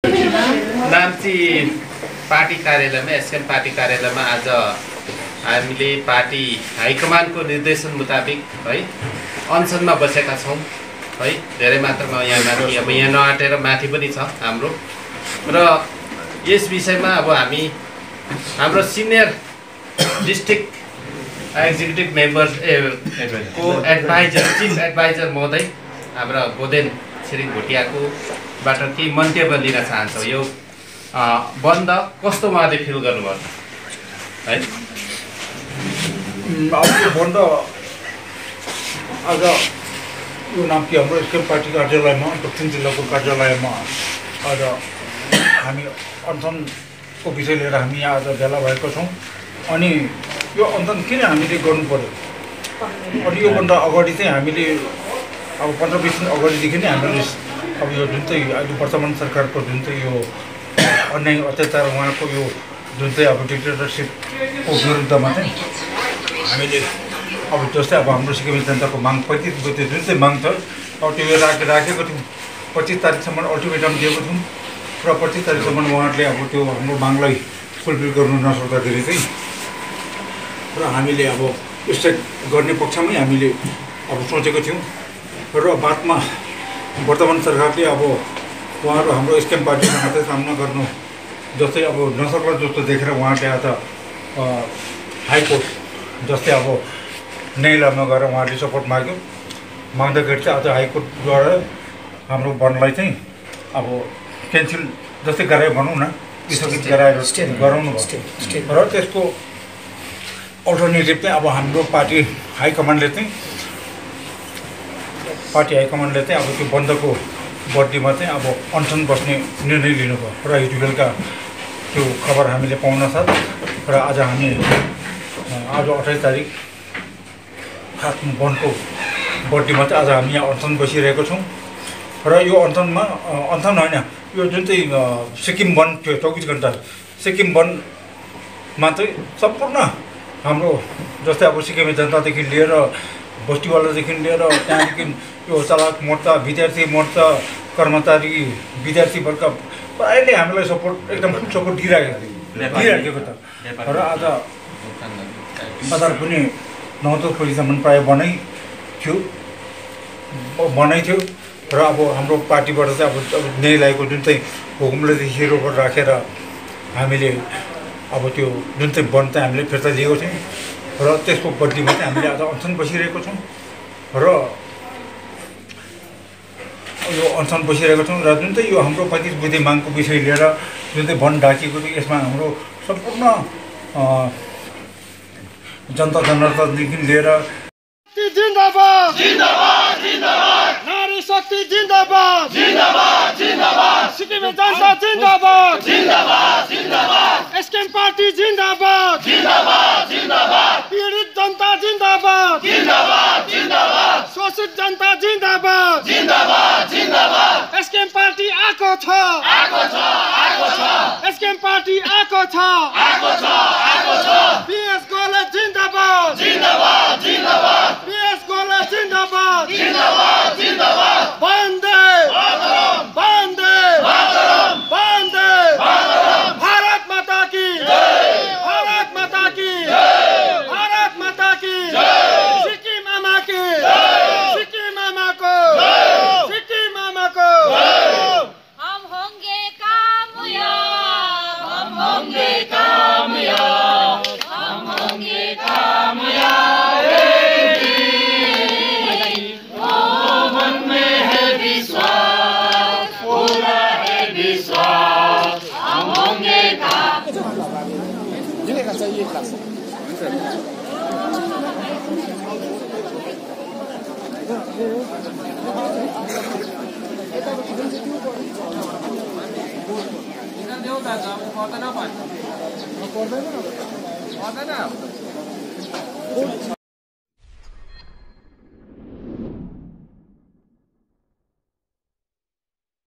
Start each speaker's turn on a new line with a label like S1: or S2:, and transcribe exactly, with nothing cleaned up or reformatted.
S1: Namchi party कार्यालयमा SKM party कार्यालयमा आज हामीले पार्टी हाइकमान्डको निर्देशन मुताबिक है अनसनमा बसेका छौँ है। धेरै मात्रामा यहाँ माथि अब यहाँ नआटेर माथि पनि छ हाम्रो र यस विषयमा अब हामी हाम्रो सिनियर डिस्ट्रिक्ट एक्जिक्युटिभ मेम्बर्स को एडभाइजर चिफ एडभाइजर महोदय हाम्रा गोदेन छिरिङ भुटियाको बाट केही मन्तव्य लिन चाहन्छौँ। यो बन्द कस्तो उहाँले फिल गर्नुभयो है?
S2: अब यो बन्द आज यो नाम्ची हाम्रो एसकेएम पार्टी कार्यालयमा दक्षिण जिल्लाको कार्यालयमा आज हामी अनसनको विषय लिएर हामी यहाँ आज भेला भएको छौँ। अनि यो अनसन किन हामीले गर्नु पर्यो अनि योभन्दा अगाडि चाहिँ हामीले अब पन्ध्र बिस दिन अगाडिदेखि नै हामीले अब यो जुन चाहिँ अहिले वर्तमान सरकारको जुन चाहिँ यो अन्याय अत्याचार उहाँको यो जुन चाहिँ अब डिक्टेटरसिपको विरुद्धमा चाहिँ हामीले अब जस्तै अब हाम्रो सिक्किमे जनताको माग पैँतिस बुझ्दै जुन चाहिँ माग छ अब त्यो राखे राखेको थियौँ। पच्चिस तारिकसम्म अल्टिमेटम दिएको थियौँ र पच्चिस तारिकसम्म उहाँहरूले अब त्यो हाम्रो मागलाई फुलफिल गर्नु नसक्दाखेरि चाहिँ र हामीले अब स्ट्राइक गर्ने पक्षमै हामीले अब सोचेको थियौँ र बादमा वर्तमान सरकारले अब उहाँहरू हाम्रो एसकेएम पार्टीसँग मात्रै सामना गर्नु जस्तै अब नसक्ला जस्तो देखेर उहाँहरूले आज हाइकोर्ट जस्तै अब न्यायालयमा गएर उहाँहरूले सपोर्ट माग्यो। माग्दाखेरि चाहिँ आज हाइकोर्टद्वारा हाम्रो वनलाई चाहिँ अब क्यान्सल जस्तै गरायो भनौँ न स्थगित गराएर गराउनु भयो र त्यसको अल्टरनेटिभ चाहिँ अब हाम्रो पार्टी हाइकमान्डले चाहिँ पार्टी हाइकमान्डले चाहिँ अब त्यो बन्दको बदलीमा चाहिँ अब अनसन बस्ने निर्णय लिनुभयो र हिजो बेलुका त्यो खबर हामीले पाउन साथ र आज हामी आज अठाइस तारिक खास वनको बदलीमा चाहिँ आज हामी यहाँ अनसन बसिरहेको छौँ र यो अनसनमा अनसन होइन यो जुन चाहिँ सिक्किम वन थियो चौबिस घन्टा सिक्किम वनमा चाहिँ सम्पूर्ण हाम्रो जस्तै अब सिक्किमे जनतादेखि लिएर बस्तीवालादेखि लिएर त्यहाँदेखि यो चालक मोर्चा विद्यार्थी मोर्चा कर्मचारी विद्यार्थी वर्ग प्रायले हामीलाई सपोर्ट एकदम फुल सपोर्ट दिइराखेको थियो दिइराखेको छ र आज बजार पनि नौतो खोजीसम्म प्रायः बनाइ थियो बनाइ थियो र अब हाम्रो पार्टीबाट चाहिँ अब न्यायालयको जुन चाहिँ हुकुमले हिरोबाट राखेर हामीले अब त्यो जुन चाहिँ वन चाहिँ हामीले फिर्ता लिएको थियौँ र त्यसको बदलीमा चाहिँ हामीले आज अनसन बसिरहेको छौँ र यो अनसन बसिरहेको छौँ र जुन चाहिँ यो हाम्रो पैँतिस बुझे मागको विषय लिएर जुन चाहिँ वन ढाकिएको थियो यसमा हाम्रो सम्पूर्ण जनता जनार्दनदेखि लिएर
S3: जिन्दाबाद जिन्दाबाद जिन्दाबाद नारी शक्ति जिन्दाबाद जिन्दाबाद जिन्दाबाद सिक्किमे जनता जिन्दाबाद जिन्दाबाद जिन्दाबाद एसकेएम पार्टी जिन्दाबाद जिन्दाबाद जिन्दाबाद पीडित जनता जिन्दाबाद जिन्दाबाद जिन्दाबाद शोषित जनता जिन्दाबाद जिन्दाबाद जिन्दाबाद एसकेएम पार्टी आएको छ आएको छ आएको छ एसकेएम पार्टी आएको छ आएको छ आएको छ पीएस गोले जिन्दाबाद जिन्दाबाद जिन्दाबाद पीएस गोले जिन्दाबाद जिन्दाबाद जिन्दाबाद वन्दे मातरम वन्दे मातरम वन्दे मातरम भारत माता की जय भारत माता की जय भारत माता की जय सिक्किम आमा की जय सिक्किम आमा को जय सिक्किम आमा को जय
S4: हम होंगे कामयाब हम होंगे कामयाब हम होंगे कामयाब
S3: चाहिए क्लास